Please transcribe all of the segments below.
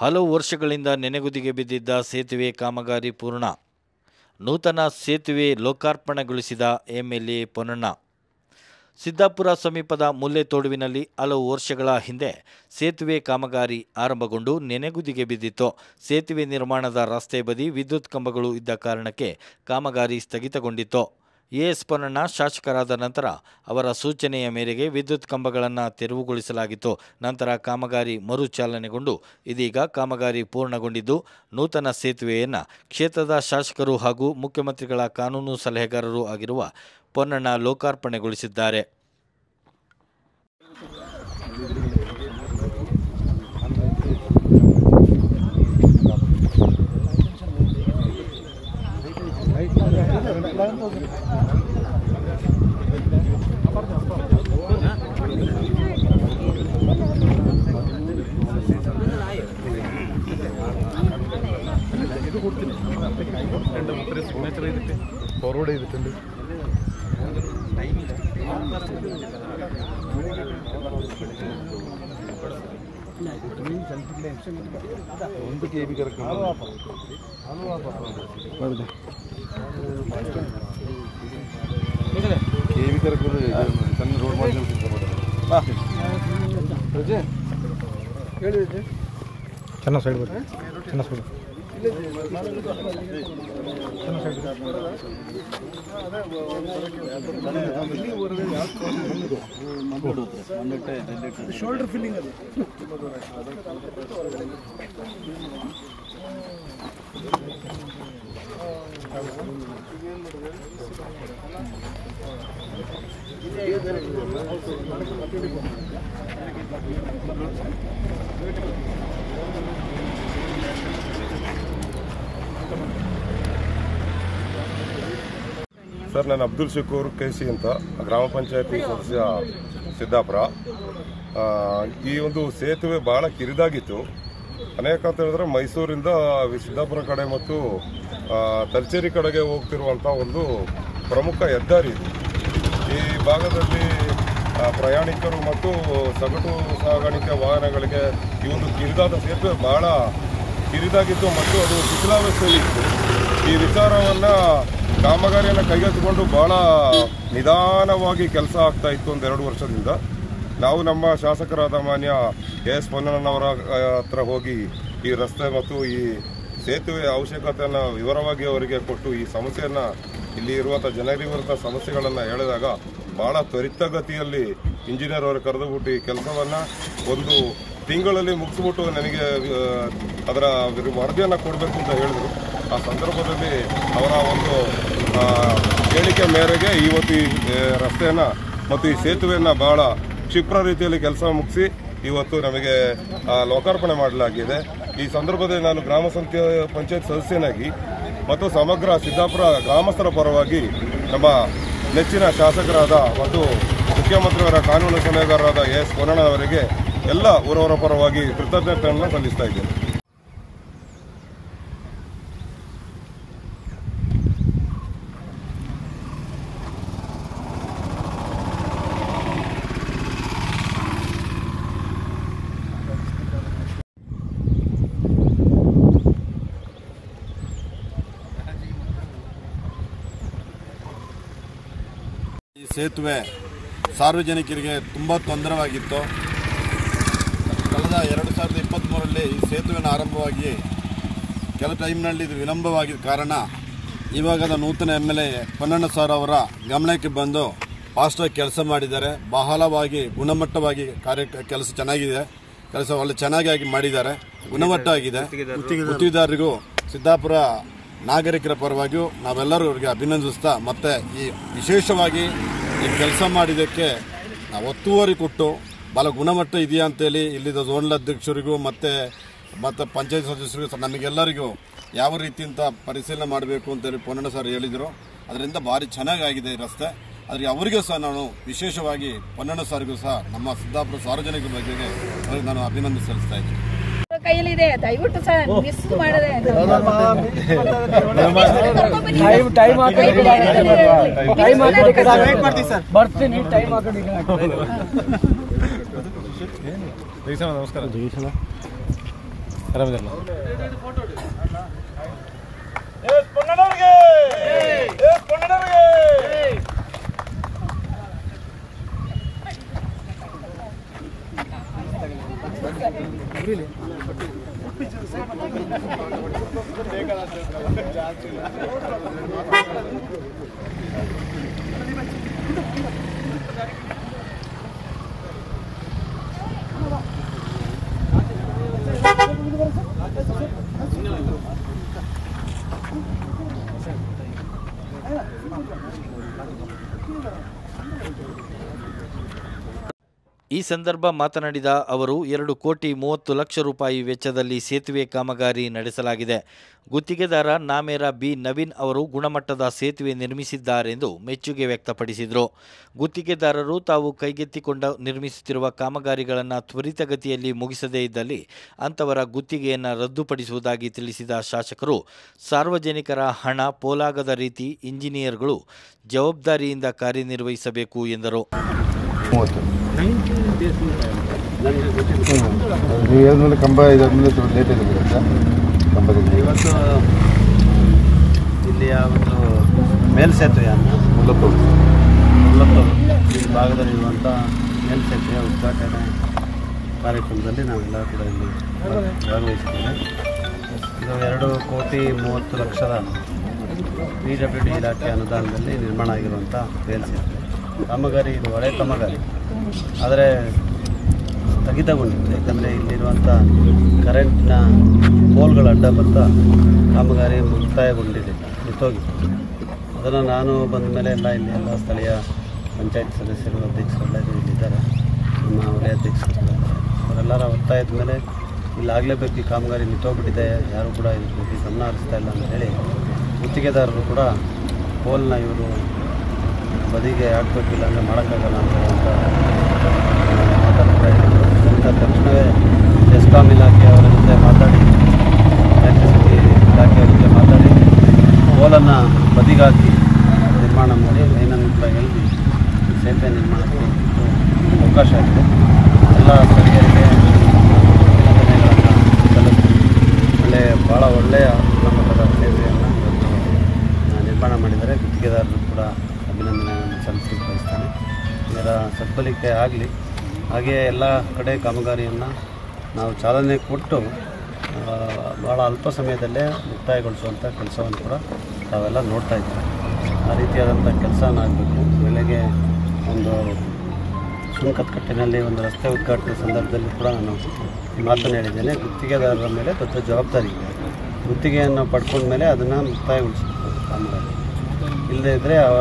ಹಲವು ವರ್ಷಗಳಿಂದ ನೆನೆಗುದಿಗೆ ಬಿದ್ದಿದ್ದ ಸೇತುವೆ ಕಾಮಗಾರಿ ಪೂರ್ಣ. ನೂತನ ಸೇತುವೆ ಲೋಕಾರ್ಪಣೆಗೊಳಿಸಿದ ಎಂಎಲ್ಎ ಪೊನ್ನಣ್ಣ. ಸಿದ್ದಾಪುರ ಸಮೀಪದ ಮುಲ್ಲೆತೋಡುವಿನಲ್ಲಿ ಹಲವು ವರ್ಷಗಳ ಹಿಂದೆ ಸೇತುವೆ ಕಾಮಗಾರಿ ಆರಂಭಗೊಂಡು ನೆನೆಗುದಿಗೆ ಬಿದ್ದಿತ್ತು. ಸೇತುವೆ ನಿರ್ಮಾಣದ ರಸ್ತೆ ಬದಿ ವಿದ್ಯುತ್ ಕಂಬಗಳು ಇದ್ದ ಕಾರಣಕ್ಕೆ ಕಾಮಗಾರಿ ಸ್ಥಗಿತಗೊಂಡಿತ್ತು. ಎಎಸ್ ಪೊನ್ನಣ್ಣ ಶಾಸಕರಾದ ನಂತರ ಅವರ ಸೂಚನೆಯ ಮೇರೆಗೆ ವಿದ್ಯುತ್ ಕಂಬಗಳನ್ನು ತೆರವುಗೊಳಿಸಲಾಗಿತ್ತು. ನಂತರ ಕಾಮಗಾರಿ ಮರು ಚಾಲನೆಗೊಂಡು ಇದೀಗ ಕಾಮಗಾರಿ ಪೂರ್ಣಗೊಂಡಿದ್ದು, ನೂತನ ಸೇತುವೆಯನ್ನು ಕ್ಷೇತ್ರದ ಶಾಸಕರು ಹಾಗೂ ಮುಖ್ಯಮಂತ್ರಿಗಳ ಕಾನೂನು ಸಲಹೆಗಾರರು ಆಗಿರುವ ಪೊನ್ನಣ್ಣ ಲೋಕಾರ್ಪಣೆಗೊಳಿಸಿದ್ದಾರೆ. ಫಾರ್ವರ್ಡ್ ಇದಕ್ಕೆ ಒಂದು ಕೆ ಬಿ ಕರೆಕ್ಟ್ ಸಣ್ಣ ರೋಡ್ ಮಾಡಿ ಹೇಳಿ ಚೆನ್ನಾಗಿ ಸೈಡ್ ಬರ್ರಿ, ಚೆನ್ನಾಗಿ ಸೈಡ್ ಶೋಲ್ಡರ್ ಫಿಲ್ಲಿಂಗ್ ಅದು ಸರ್, ನಾನು ಅಬ್ದುಲ್ ಶಕೂರ್ KC ಅಂತ, ಗ್ರಾಮ ಪಂಚಾಯತಿ ಸದಸ್ಯ ಸಿದ್ದಾಪುರ. ಈ ಒಂದು ಸೇತುವೆ ಭಾಳ ಕಿರಿದಾಗಿತ್ತು. ಅನೇಕ ಅಂತ ಹೇಳಿದ್ರೆ ಮೈಸೂರಿಂದ ಸಿದ್ದಾಪುರ ಕಡೆ ಮತ್ತು ತಲಚೇರಿ ಕಡೆಗೆ ಹೋಗ್ತಿರುವಂಥ ಒಂದು ಪ್ರಮುಖ ಹೆದ್ದಾರಿ ಇದು. ಈ ಭಾಗದಲ್ಲಿ ಪ್ರಯಾಣಿಕರು ಮತ್ತು ಸಗಟು ಸಾಗಾಣಿಕೆ ವಾಹನಗಳಿಗೆ ಈ ಒಂದು ಕಿರಿದಾದ ಸೇತುವೆ ಭಾಳ ಕಿರಿದಾಗಿತ್ತು ಮತ್ತು ಅದು ಶಿಥಿಲಾವಸ್ಥೆಯಲ್ಲಿತ್ತು. ಈ ವಿಚಾರವನ್ನು ಕಾಮಗಾರಿಯನ್ನು ಕೈಗೆತ್ತಿಕೊಂಡು ಭಾಳ ನಿಧಾನವಾಗಿ ಕೆಲಸ ಆಗ್ತಾ ಇತ್ತು. ಒಂದು 2 ವರ್ಷದಿಂದ ನಾವು ನಮ್ಮ ಶಾಸಕರಾದ ಮಾನ್ಯ ಎಸ್ ಪೊನ್ನಣ್ಣನವರ ಹತ್ರ ಹೋಗಿ ಈ ರಸ್ತೆ ಮತ್ತು ಈ ಸೇತುವೆಯ ಅವಶ್ಯಕತೆಯನ್ನು ವಿವರವಾಗಿ ಅವರಿಗೆ ಕೊಟ್ಟು ಈ ಸಮಸ್ಯೆಯನ್ನು, ಇಲ್ಲಿ ಇರುವಂಥ ಜನರಿರುವಂಥ ಸಮಸ್ಯೆಗಳನ್ನು ಹೇಳಿದಾಗ ಭಾಳ ತ್ವರಿತಗತಿಯಲ್ಲಿ ಇಂಜಿನಿಯರ್ ಅವರು ಕರೆದುಬಿಟ್ಟು ಈ ಕೆಲಸವನ್ನು 1 ತಿಂಗಳಲ್ಲಿ ಮುಗಿಸ್ಬಿಟ್ಟು ನನಗೆ ಅದರ ವರದಿಯನ್ನು ಕೊಡಬೇಕು ಅಂತ ಹೇಳಿದರು. ಆ ಸಂದರ್ಭದಲ್ಲಿ ಅವರ ಒಂದು ಹೇಳಿಕೆ ಮೇರೆಗೆ ಇವತ್ತು ಈ ರಸ್ತೆಯನ್ನು ಮತ್ತು ಈ ಸೇತುವೆಯನ್ನು ಭಾಳ ಕ್ಷಿಪ್ರ ರೀತಿಯಲ್ಲಿ ಕೆಲಸ ಮುಗಿಸಿ ಇವತ್ತು ನಮಗೆ ಲೋಕಾರ್ಪಣೆ ಮಾಡಲಾಗಿದೆ. ಈ ಸಂದರ್ಭದಲ್ಲಿ ನಾನು ಗ್ರಾಮ ಪಂಚಾಯತ್ ಸದಸ್ಯನಾಗಿ ಮತ್ತು ಸಮಗ್ರ ಸಿದ್ದಾಪುರ ಗ್ರಾಮಸ್ಥರ ಪರವಾಗಿ ನಮ್ಮ ನೆಚ್ಚಿನ ಶಾಸಕರಾದ ಮತ್ತು ಮುಖ್ಯಮಂತ್ರಿಯವರ ಕಾನೂನು ಸಲಹೆಗಾರರಾದ ಎಸ್ ಪೊನ್ನಣ್ಣ ಅವರಿಗೆ ಎಲ್ಲ ಊರವರ ಪರವಾಗಿ ಕೃತಜ್ಞತೆಯನ್ನು ಸಲ್ಲಿಸ್ತಾ ಇದ್ದೇನೆ. ಈ ಸೇತುವೆ ಸಾರ್ವಜನಿಕರಿಗೆ ತುಂಬ ತೊಂದರೆವಾಗಿತ್ತು. ಕಳೆದ 2023ರಲ್ಲಿ ಈ ಸೇತುವೆನ ಆರಂಭವಾಗಿ ಕೆಲ ಟೈಮ್ನಲ್ಲಿ ಇದು ವಿಳಂಬವಾಗಿದ್ದ ಕಾರಣ ಇವಾಗದ ನೂತನ MLA ಪೊನ್ನಣ್ಣ ಸರ್ ಅವರ ಗಮನಕ್ಕೆ ಬಂದು ಫಾಸ್ಟಾಗಿ ಕೆಲಸ ಮಾಡಿದ್ದಾರೆ. ಬಹಳವಾಗಿ ಗುಣಮಟ್ಟವಾಗಿ ಕೆಲಸ ಚೆನ್ನಾಗಿದೆ. ಕೆಲಸ ಒಳ್ಳೆ ಚೆನ್ನಾಗಿ ಮಾಡಿದ್ದಾರೆ. ಗುಣಮಟ್ಟ ಆಗಿದೆ. ಗುತ್ತಿಗೆದಾರರಿಗೂ ಸಿದ್ದಾಪುರ ನಾಗರಿಕರ ಪರವಾಗಿಯೂ ನಾವೆಲ್ಲರೂ ಅವರಿಗೆ ಅಭಿನಂದಿಸ್ತಾ, ಮತ್ತು ಈ ವಿಶೇಷವಾಗಿ ಈ ಕೆಲಸ ಮಾಡಿದ್ದಕ್ಕೆ ನಾವು ಒತ್ತುವರಿ ಕೊಟ್ಟು ಭಾಳ ಗುಣಮಟ್ಟ ಇದೆಯಾ ಅಂತೇಳಿ ಇಲ್ಲಿದ್ದ ಝೋನಲ್ ಅಧ್ಯಕ್ಷರಿಗೂ ಮತ್ತು ಪಂಚಾಯತ್ ಸದಸ್ಯರಿಗೂ ನಮಗೆಲ್ಲರಿಗೂ ಯಾವ ರೀತಿಯಿಂದ ಪರಿಶೀಲನೆ ಮಾಡಬೇಕು ಅಂತೇಳಿ ಪೊನ್ನಣ್ಣ ಸರ್ ಹೇಳಿದರು. ಅದರಿಂದ ಭಾರಿ ಚೆನ್ನಾಗಿದೆ ಈ ರಸ್ತೆ. ಆದರೆ ಅವರಿಗೂ ಸಹ ನಾನು ವಿಶೇಷವಾಗಿ ಪೊನ್ನಣ್ಣ ಸರ್ಗೂ ಸಹ ನಮ್ಮ ಸಿದ್ದಾಪುರ ಸಾರ್ವಜನಿಕರ ಬಗ್ಗೆ ನಾನು ಅಭಿನಂದನೆ ಸಲ್ಲಿಸ್ತಾ ಇದ್ದೀನಿ. ಕೈಯಲ್ಲಿದೆ, ದಯವಿಟ್ಟು ಸಹ ಮಿಸ್ ಮಾಡದೆ ಬರ್ತೀನಿ. ಟೈಮ್ ಹಾಕೊಂಡು ನಮಸ್ಕಾರ. ಈ ಸಂದರ್ಭ ಮಾತನಾಡಿದ ಅವರು 2,30,00,000 ರೂಪಾಯಿ ವೆಚ್ಚದಲ್ಲಿ ಸೇತುವೆ ಕಾಮಗಾರಿ ನಡೆಸಲಾಗಿದೆ. ಗುತ್ತಿಗೆದಾರ ನಾಮೇರ ಬಿ ನವೀನ್ ಅವರು ಗುಣಮಟ್ಟದ ಸೇತುವೆ ನಿರ್ಮಿಸಿದ್ದಾರೆಂದು ಮೆಚ್ಚುಗೆ ವ್ಯಕ್ತಪಡಿಸಿದರು. ಗುತ್ತಿಗೆದಾರರು ತಾವು ಕೈಗೆತ್ತಿಕೊಂಡ ನಿರ್ಮಿಸುತ್ತಿರುವ ಕಾಮಗಾರಿಗಳನ್ನು ತ್ವರಿತಗತಿಯಲ್ಲಿ ಮುಗಿಸದೇ ಇದ್ದಲ್ಲಿ ಅಂತವರ ಗುತ್ತಿಗೆಯನ್ನು ರದ್ದುಪಡಿಸುವುದಾಗಿ ತಿಳಿಸಿದ ಶಾಸಕರು, ಸಾರ್ವಜನಿಕರ ಹಣ ಪೋಲಾಗದ ರೀತಿ ಇಂಜಿನಿಯರ್ಗಳು ಜವಾಬ್ದಾರಿಯಿಂದ ಕಾರ್ಯನಿರ್ವಹಿಸಬೇಕು ಎಂದರು. ಕಂಬ ಇದಾದ್ಮೇಲೆ ಸ್ವಲ್ಪ ಲೇಟ್ ಇದೆ ಕಂಬದಲ್ಲಿ. ಇವತ್ತು ಇಲ್ಲಿಯ ಒಂದು ಮೇಲ್ಸೇತುವೆಯನ್ನು ಮುಲ್ಲತ್ತೂರು ಈ ಭಾಗದಲ್ಲಿರುವಂಥ ಮೇಲ್ಸೇತುವೆಯ ಉದ್ಘಾಟನೆ ಕಾರ್ಯಕ್ರಮದಲ್ಲಿ ನಾವೆಲ್ಲ ಕೂಡ ಇಲ್ಲಿ ಭಾಗವಹಿಸಿದ್ದೇವೆ. ಇದು 2,30,00,000 PWD ಇಲಾಖೆ ಅನುದಾನದಲ್ಲಿ ನಿರ್ಮಾಣ ಆಗಿರುವಂಥ ಮೇಲ್ಸೇತುವೆ ಕಾಮಗಾರಿ. ಇದು ಹಳೆ ಕಾಮಗಾರಿ, ಆದರೆ ಸ್ಥಗಿತಗೊಂಡಿತ್ತು. ಯಾಕಂದರೆ ಇಲ್ಲಿರುವಂಥ ಕರೆಂಟ್ನ ಪೋಲ್ಗಳ ಅಡ್ಡ ಬರ್ತಾ ಕಾಮಗಾರಿ ಮುಕ್ತಾಯಗೊಂಡಿರಲಿಲ್ಲ, ನಿಂತೋಗಿತ್ತು. ಅದನ್ನು ನಾನು ಬಂದ ಮೇಲೆ ಇಲ್ಲಿ ಎಲ್ಲ ಸ್ಥಳೀಯ ಪಂಚಾಯತ್ ಸದಸ್ಯರು, ಅಧ್ಯಕ್ಷರೆಲ್ಲ ಇಲ್ಲಿದ್ದಾರೆ, ನಮ್ಮ ವಲಯ ಅಧ್ಯಕ್ಷರು, ಅವರೆಲ್ಲರ ಒತ್ತಾಯದ ಮೇಲೆ ಇಲ್ಲಾಗಲೇಬೇಕು, ಈ ಕಾಮಗಾರಿ ನಿಂತೋಗ್ಬಿಟ್ಟಿದೆ, ಯಾರೂ ಕೂಡ ಇದ್ರ ಬಗ್ಗೆ ಗಮನ ಹರಿಸ್ತಾ ಇಲ್ಲ ಅಂತ ಹೇಳಿ ಗುತ್ತಿಗೆದಾರರು ಕೂಡ ಪೋಲ್ನ ಇವರು ಬದಿಗೆ ಹಾಕಬೇಕಿಲ್ಲ ಅಂದರೆ ಮಾಡೋಕ್ಕಾಗಲ್ಲ ಅಂತ ಮಾತಾಡ್ತಾ ಇದ್ದರು. ಅದರಿಂದ ತಕ್ಷಣವೇ ಎಸ್ಕಾಂ ಇಲಾಖೆಯವರ ಜೊತೆ ಮಾತಾಡಿ, ಎಲೆಕ್ಟ್ರಿಸಿಟಿ ಇಲಾಖೆಯವರ ಜೊತೆ ಮಾತಾಡಿ ಪೋಲನ್ನು ಬದಿಗಾಕಿ ನಿರ್ಮಾಣ ಮಾಡಿ ಲೈನನ್ನು ಕೂಡ ಎಳೆದು ಸೇತುವೆ ನಿರ್ಮಾಣಕ್ಕೆ ಅವಕಾಶ ಆಗಿದೆ. ಎಲ್ಲ ಸ್ಥಳೀಯರಿಗೆ ಭಾಳ ಒಳ್ಳೆಯ ಗುಣಮಟ್ಟದ ಸೇತುವೆಯನ್ನು ಇವತ್ತು ನಿರ್ಮಾಣ ಮಾಡಿದ್ದಾರೆ. ಗುತ್ತಿಗೆದಾರರು ಕೂಡ ಅಭಿನಂದನೆಯನ್ನು ಸಲ್ಲಿಸಲಿಕ್ಕೆ ಬಯಸ್ತಾನೆ. ಇದರ ಸದ್ಬಳಕೆ ಆಗಲಿ. ಹಾಗೆಯೇ ಎಲ್ಲ ಕಡೆ ಕಾಮಗಾರಿಯನ್ನು ನಾವು ಚಾಲನೆ ಕೊಟ್ಟು ಭಾಳ ಅಲ್ಪ ಸಮಯದಲ್ಲೇ ಮುಕ್ತಾಯಗೊಳಿಸುವಂಥ ಕೆಲಸವನ್ನು ಕೂಡ ತಾವೆಲ್ಲ ನೋಡ್ತಾ ಇದ್ದೀವಿ. ಆ ರೀತಿಯಾದಂಥ ಕೆಲಸನ ಆಗಬೇಕು. ಬೆಳಗ್ಗೆ ಒಂದು ಸುಂಕದಕಟ್ಟಿನಲ್ಲಿ ಒಂದು ರಸ್ತೆ ಉದ್ಘಾಟನೆ ಸಂದರ್ಭದಲ್ಲಿ ಕೂಡ ನಾನು ಮಾತನ್ನು ಹೇಳಿದ್ದೇನೆ. ಗುತ್ತಿಗೆದಾರರ ಮೇಲೆ ದೊಡ್ಡ ಜವಾಬ್ದಾರಿ ಇದೆ. ಗುತ್ತಿಗೆಯನ್ನು ಪಡ್ಕೊಂಡ ಮೇಲೆ ಅದನ್ನು ಮುಕ್ತಾಯಗೊಳಿಸಬೇಕು ಕಾಮಗಾರಿ. ಇಲ್ಲದೇ ಇದ್ದರೆ ಅವರ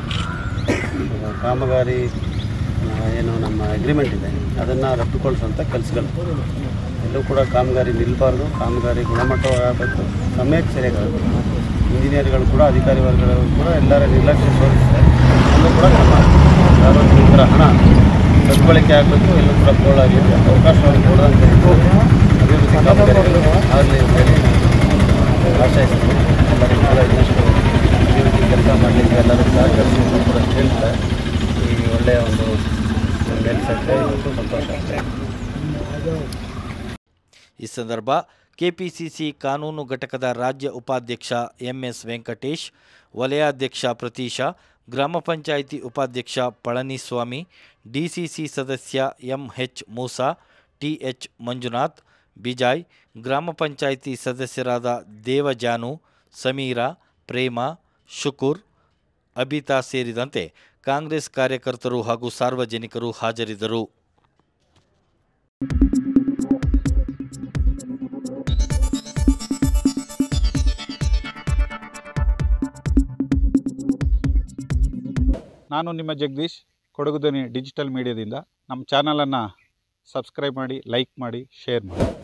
ಕಾಮಗಾರಿ ಏನು ನಮ್ಮ ಅಗ್ರಿಮೆಂಟ್ ಇದೆ ಅದನ್ನು ರದ್ದುಗೊಳಿಸುವಂಥ ಕೆಲಸಗಳು. ಎಲ್ಲೂ ಕೂಡ ಕಾಮಗಾರಿ ನಿಲ್ಲಬಾರ್ದು, ಕಾಮಗಾರಿ ಗುಣಮಟ್ಟವಾಗಬೇಕು, ಸಮಯಕ್ಕೆ ಸರಿಯಾಗಬೇಕು. ಇಂಜಿನಿಯರ್ಗಳು ಕೂಡ, ಅಧಿಕಾರಿ ವರ್ಗಗಳು ಕೂಡ ಎಲ್ಲರ ನಿರ್ಲಕ್ಷ್ಯ ತೋರಿಸ್ತಾರೆ. ಎಲ್ಲೂ ಕೂಡ ನಮ್ಮ ಸಾರ್ವಜನಿಕರ ಹಣ ಸದ್ಬಳಕೆ ಆಗಬೇಕು, ಎಲ್ಲೂ ಕೂಡ ಪೋಲಾಗಲಿಕ್ಕೆ ಅವಕಾಶವನ್ನು ಕೊಡದಂತೆ ಅಭಿವೃದ್ಧಿ ಕಾಮಗಾರಿಗಳು ಆಗಲಿ ಅಂತೇಳಿ ಆಶಯಿಸ್ತೀನಿ. ಎಲ್ಲರಿಗೂ ಕೂಡ ಇನ್ನಷ್ಟು ಅಭಿವೃದ್ಧಿ ಕೆಲಸ ಮಾಡಲಿಕ್ಕೆ ಎಲ್ಲರೂ ಸಹಕರಿಸಿ ಕೂಡ ಹೇಳ್ತಾರೆ. ಈ ಒಳ್ಳೆಯ ಒಂದು ಮೇಲ್ಸೇತುವೆ ಇವತ್ತು ಸಂತೋಷ ಆಗ್ತದೆ. ಈ ಸಂದರ್ಭ ಕೆಪಿಸಿಸಿ ಕಾನೂನು ಘಟಕದ ರಾಜ್ಯ ಉಪಾಧ್ಯಕ್ಷ ಎಂಎಸ್ ವೆಂಕಟೇಶ್, ವಲಯಾಧ್ಯಕ್ಷ ಪ್ರತೀಶ, ಗ್ರಾಮ ಪಂಚಾಯಿತಿ ಉಪಾಧ್ಯಕ್ಷ ಪಳನಿಸ್ವಾಮಿ, ಡಿಸಿಸಿ ಸದಸ್ಯ ಎಂಎಚ್ ಮೂಸಾ, ಟಿಎಚ್ ಮಂಜುನಾಥ್, ಬಿಜಾಯ್, ಗ್ರಾಮ ಪಂಚಾಯಿತಿ ಸದಸ್ಯರಾದ ದೇವಜಾನು, ಸಮೀರಾ, ಪ್ರೇಮ, ಶುಕೂರ್, ಅಬಿತಾ ಸೇರಿದಂತೆ ಕಾಂಗ್ರೆಸ್ ಕಾರ್ಯಕರ್ತರು ಹಾಗೂ ಸಾರ್ವಜನಿಕರು ಹಾಜರಿದ್ದರು. ನಾನು ನಿಮ್ಮ ಜಗದೀಶ್, ಕೊಡಗು ಧ್ವನಿ ಡಿಜಿಟಲ್ ಮೀಡಿಯಾದಿಂದ. ನಮ್ಮ ಚಾನಲನ್ನು ಸಬ್ಸ್ಕ್ರೈಬ್ ಮಾಡಿ, ಲೈಕ್ ಮಾಡಿ, ಶೇರ್ ಮಾಡಿ.